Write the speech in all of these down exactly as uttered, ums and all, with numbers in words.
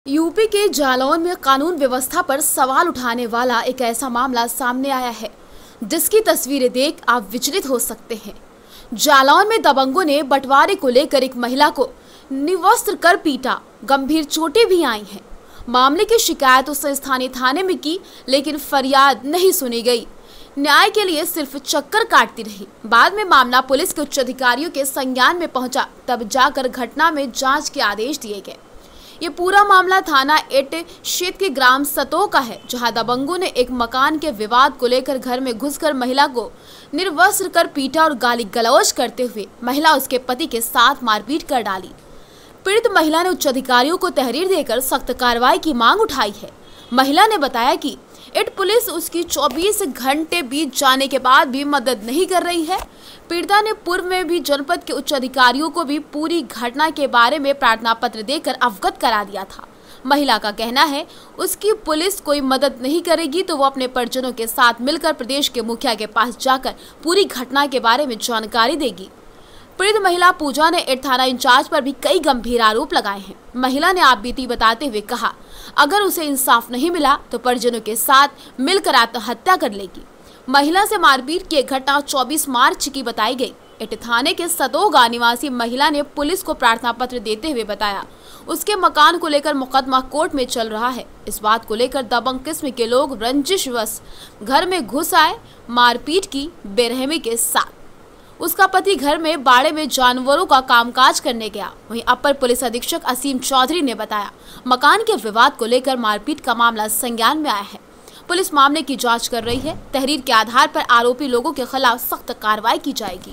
UP के जालौन में कानून व्यवस्था पर सवाल उठाने वाला एक ऐसा मामला सामने आया है जिसकी तस्वीरें देख आप विचलित हो सकते हैं। जालौन में दबंगों ने बंटवारे को लेकर एक महिला को निवस्त्र कर पीटा, गंभीर चोटें भी आई हैं। मामले की शिकायत उसने स्थानीय थाने में की, लेकिन फरियाद नहीं सुनी गई। न्याय के लिए सिर्फ चक्कर काटती रही। बाद में मामला पुलिस के उच्च अधिकारियों के संज्ञान में पहुंचा, तब जाकर घटना में जांच के आदेश दिए गए। ये पूरा मामला थाना एट क्षेत्र के ग्राम सतो का है, जहां दबंगों ने एक मकान के विवाद को लेकर घर में घुसकर महिला को निर्वस्त्र कर पीटा और गाली गलौज करते हुए महिला उसके पति के साथ मारपीट कर डाली। पीड़ित महिला ने उच्च अधिकारियों को तहरीर देकर सख्त कार्रवाई की मांग उठाई है। महिला ने बताया कि एट पुलिस उसकी चौबीस घंटे बीत जाने के बाद भी मदद नहीं कर रही है। पीड़िता ने पूर्व में भी जनपद के उच्च अधिकारियों को भी पूरी घटना के बारे में प्रार्थना पत्र देकर अवगत करा दिया था। महिला का कहना है उसकी पुलिस कोई मदद नहीं करेगी तो वो अपने परिजनों के साथ मिलकर प्रदेश के मुखिया के पास जाकर पूरी घटना के बारे में जानकारी देगी। पीड़ित महिला पूजा ने एट थाना इंचार्ज पर भी कई गंभीर आरोप लगाए हैं। महिला ने आपबीती बताते हुए कहा, अगर उसे इंसाफ नहीं मिला तो परिजनों के साथ मिलकर आत्महत्या कर लेगी। महिला से मारपीट की घटना चौबीस मार्च की बताई गई। एट थाने के सतोगा निवासी महिला ने पुलिस को प्रार्थना पत्र देते हुए बताया उसके मकान को लेकर मुकदमा कोर्ट में चल रहा है। इस बात को लेकर दबंग किस्म के लोग रंजिशवश घर में घुस आए, मारपीट की बेरहमी के साथ। उसका पति घर में बाड़े में जानवरों का कामकाज करने गया। वहीं अपर पुलिस अधीक्षक असीम चौधरी ने बताया मकान के विवाद को लेकर मारपीट का मामला संज्ञान में आया है। पुलिस मामले की जांच कर रही है। तहरीर के आधार पर आरोपी लोगों के खिलाफ सख्त कार्रवाई की जाएगी।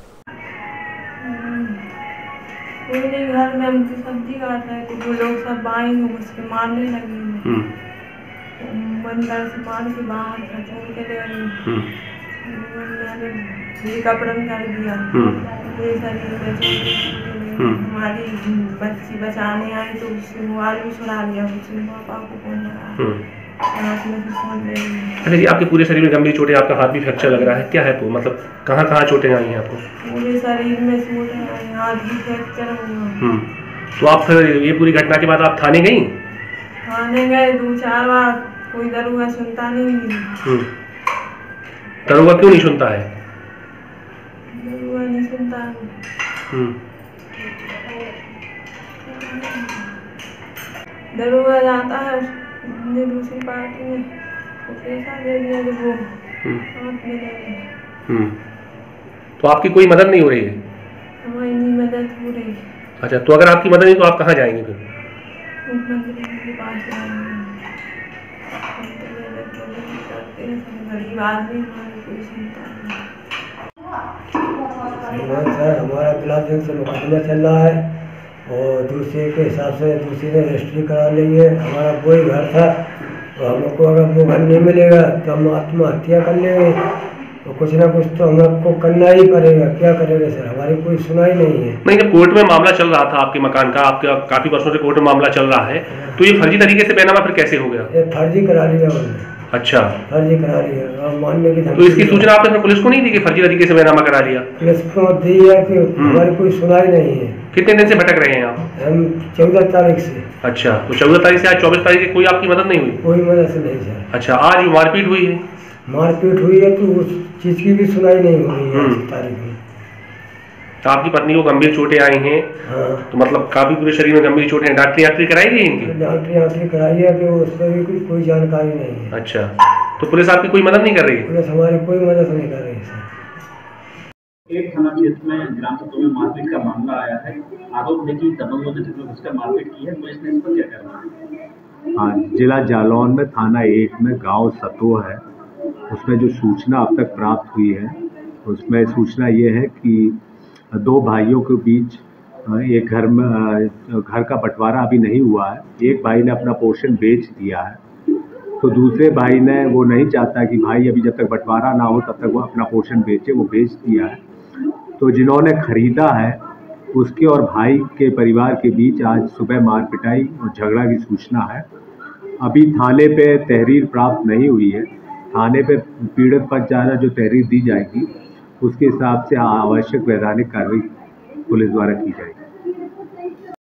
घर में हम सब्जी काट रहे थे, वो लोग सब आए उसके मारने लगे। बंदर से मार के बाहर छोड़ के ले गए, कपड़न कर दिया। ये हमारी बच्ची बचाने आई तो उससे मोबाइल भी छुड़ा लिया, उसने पापा को फोन लगाया। अच्छा जी, आपके पूरे शरीर में गंभीर चोटें, आपका हाथ भी फ्रैक्चर लग रहा है, क्या है? तो मतलब कहाँ कहाँ चोटें आई हैं आपको? पूरे शरीर में चोटें आई, हाथ भी फ्रैक्चर हुआ। तो आप फिर ये पूरी घटना के बाद आप थाने गई? थाने गए दो चार बार, कोई दरोगा सुनता नहीं। दरोगा क्यों नहीं सुनता है? दरोगा नहीं सुनता है। दरोगा जाता है दूसरी पार्टी में तो पैसा दे दिया तो वो हाथ में ले गए। तो आपकी कोई मदद नहीं हो रही है? हमारी नहीं मदद हो रही। अच्छा, तो अगर आपकी मदद नहीं तो आप कहाँ जाएंगे फिर? मुख्यमंत्री के पास जाएंगे। गरीब आदमी हमारी कोई चिंता नहीं। सर, हमारा क्लास एक से मुकदमा चल रहा है और दूसरे के हिसाब से दूसरे ने रजिस्ट्री करा ली है। हमारा कोई घर था तो हम लोग को अगर वो घर नहीं मिलेगा तो हम आत्महत्या कर लेंगे। तो कुछ ना कुछ तो हम लोग को करना ही पड़ेगा। क्या करेंगे सर, हमारी कोई सुनाई नहीं है। नहीं, जब कोर्ट में मामला चल रहा था आपके मकान का, आपके काफी वर्षों से कोर्ट में मामला चल रहा है, तो ये फर्जी तरीके से बैनामा फिर कैसे हो गया? ये फर्जी करा लिया उन्होंने। अच्छा, फर्जी करा लिया और मानने की। तो इसकी सूचना आपने पुलिस को नहीं दी कि फर्जी तरीके से बैनामा करा लिया? पुलिस को दी है कि हमारी कोई सुनाई नहीं है। कितने दिन से भटक रहे हैं आप? हम चौदह तारीख से। अच्छा, तो चौदह तारीख से आज चौबीस तारीख की कोई आपकी मदद नहीं हुई? कोई मदद से नहीं सर। अच्छा, आज मारपीट हुई है? मारपीट हुई है तो उस चीज की भी सुनाई नहीं हो रही है इस तारीख में। तो आपकी पत्नी को गंभीर चोटें आई हैं? हाँ। तो मतलब काफी पूरे शरीर में गंभीर चोटें हैं, डॉक्टरी डॉक्टरी कराई गई इनकी? डॉक्टरी डॉक्टरी कराई है कि उस पर भी कोई जानकारी नहीं है। अच्छा, तो पुलिस आपकी कोई मदद नहीं कर रही है? पुलिस हमारी कोई मदद नहीं कर रही है सर। एक थाना क्षेत्र में ग्राम सतो में मारपीट का मामला आया है। आरोप है कि दबंगों ने जिसमें घुसकर मारपीट की है, पुलिस ने इस पर क्या करना है? हाँ, जिला जालौन में थाना एक में गांव सतो है, उसमें जो सूचना अब तक प्राप्त हुई है उसमें सूचना ये है कि दो भाइयों के बीच एक घर में घर का बंटवारा अभी नहीं हुआ है। एक भाई ने अपना पोर्शन बेच दिया है, तो दूसरे भाई ने वो नहीं चाहता कि भाई अभी जब तक बंटवारा ना हो तब तक वो अपना पोर्शन बेचे, वो बेच दिया है। तो जिन्होंने खरीदा है उसके और भाई के परिवार के बीच आज सुबह मार पिटाई और झगड़ा की सूचना है। अभी थाने पे तहरीर प्राप्त नहीं हुई है। थाने पे पीड़ित पक्ष द्वारा जो तहरीर दी जाएगी उसके हिसाब से आवश्यक वैधानिक कार्रवाई पुलिस द्वारा की जाएगी।